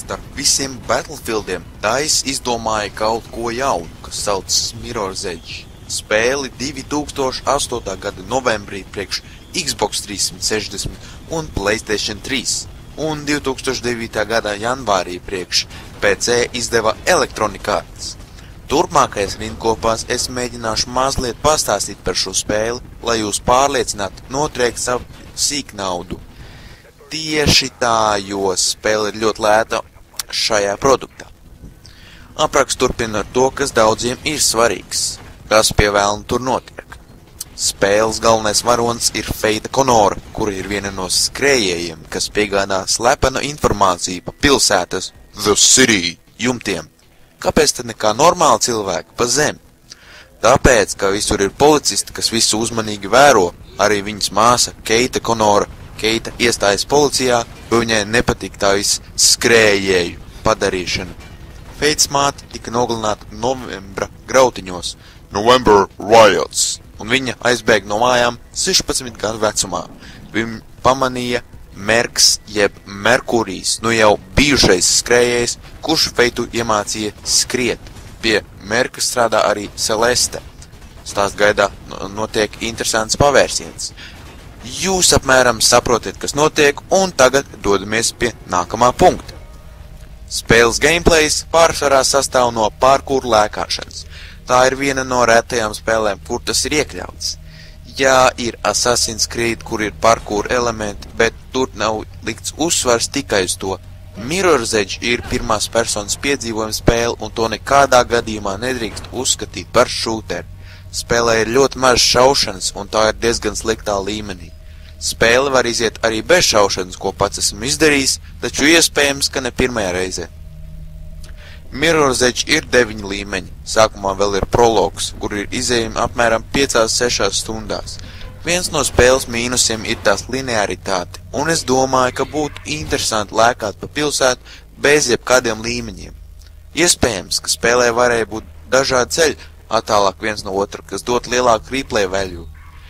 starp visiem Battlefieldiem DICE izdomāja kaut ko jaunu, kas saucas Mirror's Edge. Spēli 2008. gada novembrī priekš Xbox 360 un PlayStation 3, un 2009. gada janvārī priekš PC izdeva Electronic Arts. Turpmākais rindkopās es mēģināšu mazliet pastāstīt par šo spēli, lai jūs pārliecinātu notriekt savu sīknaudu. Tieši tā, jo spēle ir ļoti lēta šajā produktā. Apraksts turpina ar to, kas daudziem ir svarīgs, kas pie vēlna tur notiek. Spēles galvenais varonis ir Feita Konora, kura ir viena no skrējējiem, kas piegādā slepenu informāciju pa pilsētas The City jumtiem. Kāpēc tad nekā normāla cilvēka pa zemi? Tāpēc, ka visur ir policisti, kas visu uzmanīgi vēro, arī viņas māsa Keita Konora. Keita iestājas policijā, jo viņai nepatīk tā viss skrējēju padarīšana. Feitas māte tika nogalināta novembra grautiņos, November Riots, un viņa aizbēga no mājām 16 gadu vecumā. Viņa pamanīja Merks jeb Merkurijs, nu jau bijušais skrējējs, kurš Feitu iemācīja skriet. Pie Merka strādā arī Celeste. Stāst gaidā notiek interesants pavērsiens. Jūs apmēram saprotiet, kas notiek, un tagad dodamies pie nākamā punkta. Spēles gameplays pārsvarā sastāv no parkour lēkāšanas. Tā ir viena no retajām spēlēm, kur tas ir iekļauts. Jā, ir Assassin's Creed, kur ir parkour elementi, bet tur nav likts uzsvars tikai uz to. Mirror's Edge ir pirmās personas piedzīvojuma spēle, un to nekādā gadījumā nedrīkst uzskatīt par šūteri. Spēlē ir ļoti maz šaušanas, un tā ir diezgan sliktā līmenī. Spēle var iziet arī bez šaušanas, ko pats esmu izdarījis, taču iespējams, ka ne pirmajā reizē. Mirror's Edge ir 9 līmeņi. Sākumā vēl ir prologs, kur ir izējumi apmēram 5-6 stundās. Viens no spēles mīnusiem ir tās linearitāte, un es domāju, ka būtu interesanti lēkāt pa pilsētu bez jebkādiem līmeņiem. Iespējams, ka spēlē varēja būt dažādi ceļi attālāk viens no otra, kas dot lielāku replay value.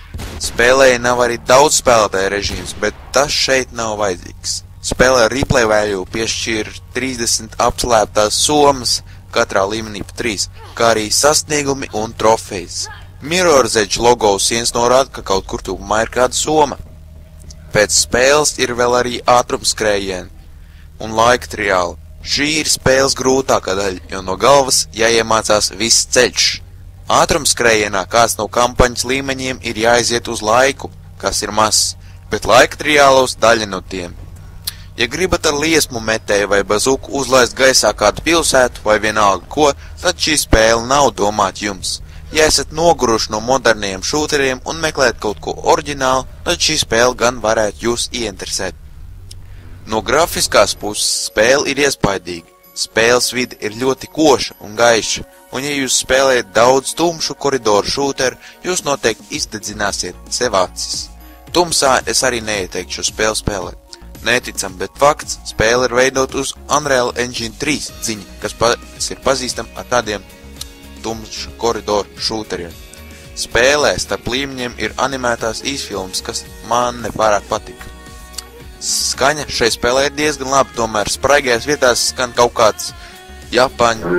Spēlē nav arī daudz spēlētāju režīms, bet tas šeit nav vajadzīgs. Spēlē replay value piešķir 30 apslēptās summas, katrā līmenī pa 3, kā arī sasniegumi un trofejas. Mirror's Edge logo sienas norāda, ka kaut kur tuvumā ir kāda soma. Pēc spēles ir vēl arī ātrumskrējieni un laika triāli. Šī ir spēles grūtākā daļa, jo no galvas jāiemācās viss ceļš. Ātrumskrējienā kāds no kampaņas līmeņiem ir jāaiziet uz laiku, kas ir mazs, bet laika triālos daļa no tiem. Ja gribat ar liesmu metēju vai bazuku uzlaist gaisā kādu pilsētu vai vienalga ko, tad šī spēle nav domāta jums. Ja esat noguruši no moderniem šūteriem un meklēt kaut ko oriģinālu, tad šī spēle gan varētu jūs ieinteresēt. No grafiskās puses spēle ir iespaidīga. Spēles vide ir ļoti koša un gaiša, un ja jūs spēlējat daudz tumšu koridoru šūteru, jūs noteikti izdedzināsiet sev acis. Tumsā es arī neieteiktu šo spēli spēlēt. Neticam, bet fakts, spēle ir veidot uz Unreal Engine 3 dziņa, kas ir pazīstama ar tādiem tumšu koridoru šūteriem. Spēlē starp līmeņiem ir animētās īsfilmas, kas man nepārāk patika. Skaņa šai spēlē ir diezgan labi, tomēr spraigajās vietās skan kaut kāds Japāņu,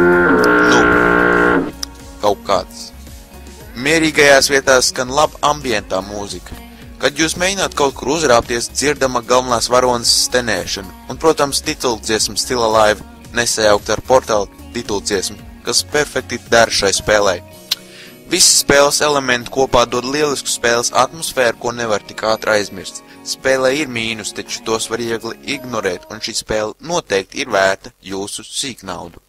kaut kāds. Mierīgajās vietās skan laba ambientā mūzika. Kad jūs mēģināt kaut kur uzrāpties, dzirdama galvenās varonas stenēšana, un, protams, tituldziesma Still Alive nesajaukt ar portālu tituldziesmu, kas perfekti der šai spēlē. Visi spēles elementi kopā dod lielisku spēles atmosfēru, ko nevar tik ātri aizmirst. Spēlē ir mīnus, taču tos var viegli ignorēt, un šī spēle noteikti ir vērta jūsu sīknaudu.